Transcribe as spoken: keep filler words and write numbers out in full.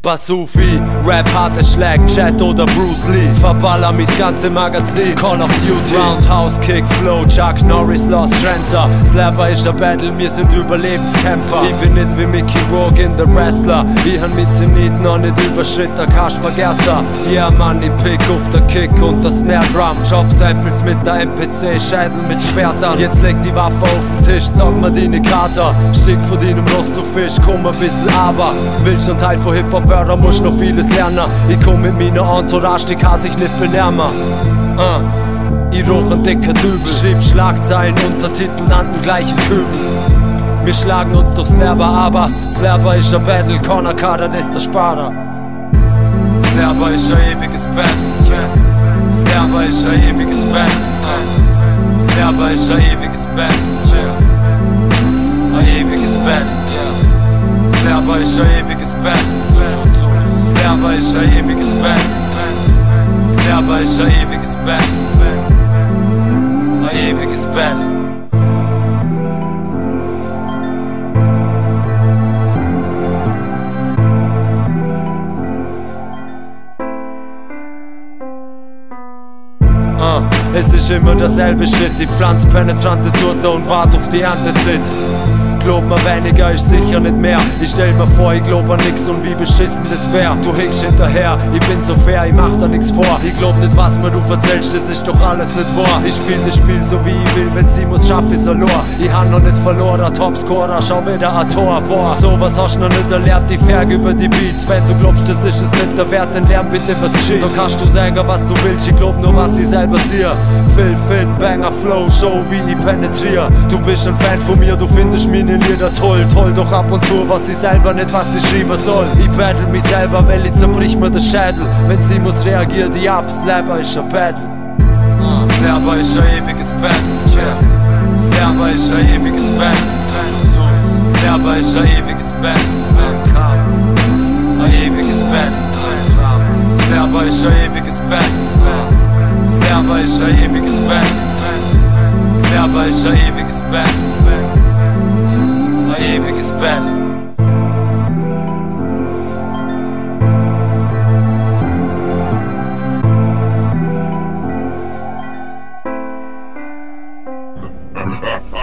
Basufi, Rap hart, es schlägt Jet oder Bruce Lee. Verballer mis ganze Magazin, Call of Duty, Roundhouse, Kick, Flow, Chuck Norris, Lost Trancer. Slapper ist ein Battle, wir sind Überlebenskämpfer. Ich bin nicht wie Mickey Rourke in The Wrestler. Ich han mit Zenit noch nicht überschritten, der kannst vergessen. Yeah man, ich pick auf der Kick und der Snare Drum. Job Samples mit der M P C, Schädel mit Schwertern. Jetzt leg die Waffe auf den Tisch, zeig mir deine Kater. Stick von deinem Rost, du Fisch, komm ein bisschen aber. Willst ein Teil von Hip-Hop, da musst noch vieles lernen. Ich komm mit meiner Entourage, die kann sich nicht benehmen. uh. Ich roch ein dicker Dübel, schrieb Schlagzeilen, Untertiteln an den gleichen Kübel. Wir schlagen uns durch Slapper, aber Slapper ist ein Battle, Corner Kader, das ist der Sparer. Slapper ist ein ewiges Battle, Slapper ist ein ewiges Battle, Slapper ist ein ewiges Battle, ein ewiges Battle. Slapper ist ein ewiges Battle, Slapper ist ein ewiges Battle, Slapper ist ein ewiges Battle, ein ewiges Battle. Uh, es ist immer derselbe Shit, ich pflanz penetrante Sorte und wart auf die Erntezeit. Glaub mir, weniger ist sicher nicht mehr. Ich stell mir vor, ich glaub an nix und wie beschissen das wär. Du hinkst hinterher, ich bin so fair, ich mach da nix vor. Ich glaub nicht, was mir du erzählst, das ist doch alles nicht wahr. Ich spiel das Spiel so wie ich will, wenn sie muss, schaff ich's verloren. Ich han noch nicht verloren, der Topscorer, schau wieder ein Tor. Boah, sowas hast du noch nicht erlernt, ich färg über die Beats. Wenn du glaubst, das ist es nicht der Wert, dann lern bitte was geschieht. Dann kannst du sagen, was du willst, ich glaub nur, was ich selber sehe. Phil, Finn, Banger, Flow, Show, wie ich penetrier. Du bist ein Fan von mir, du findest meine Lieder toll, toll, doch ab und zu was ich selber nicht, was ich schreiben soll. Ich battle mich selber, weil ich zerbrich mir den Schädel. Wenn sie muss, reagiert die ab, Slapper ist ein Battle. uh, Slapper ist ein ewiges Battle, yeah. Slapper ist ein ewiges Battle, Slapper ist ein ewiges Battle, ein ewiges Battle, Slapper ist ein ewiges Battle, Slapper ist ein ewiges Battle, Slapper ist ein ewiges Battle, ein ewiges Battle. Ha ha ha.